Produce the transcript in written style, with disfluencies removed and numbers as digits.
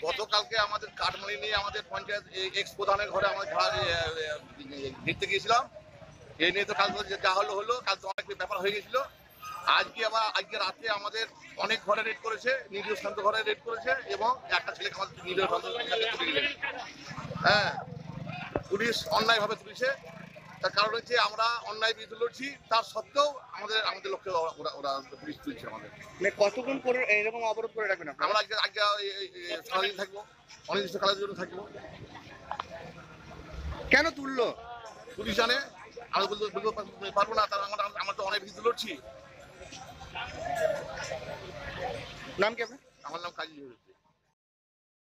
গতকালকে আমাদের কাঠমালি নিয়ে আমাদের পঞ্চায়েত এক্স প্রধানের ঘরে আমাদের দেখতে গিয়েছিলাম। এই নিয়ে তো কাল যা হলো কাল তো অনেক ব্যাপার হয়ে গেছিল। আজকে রাতে আমাদের অনেক ঘরে রেড করেছে, নিরীহ শান্ত ঘরে রেড করেছে এবং একটা ছেলেকে আমাদের নিরীহ শান্ত তুলে দিয়েছে। হ্যাঁ, পুলিশ অন্যায়ভাবে তুলেছে। তার কারণ হচ্ছে আমরা অন্যায় বিরুদ্ধে লড়ছি, তার সত্ত্বেও আমাদের লক্ষ্যে ওরা পুলিশ তুলছে আমাদের। কতক্ষণ করে এরকম অবরোধ করে রাখবেন আমরা আজকে সারাদিন থাকবো, অনির্দিষ্টকালের জন্য থাকবো। কেন তুললো পুলিশ জানে, আমরা বলতে পারবো না। তার আমরা তো অনেক বিরুদ্ধে লড়ছি। নাম কি আপনার? আমার নাম কাজী।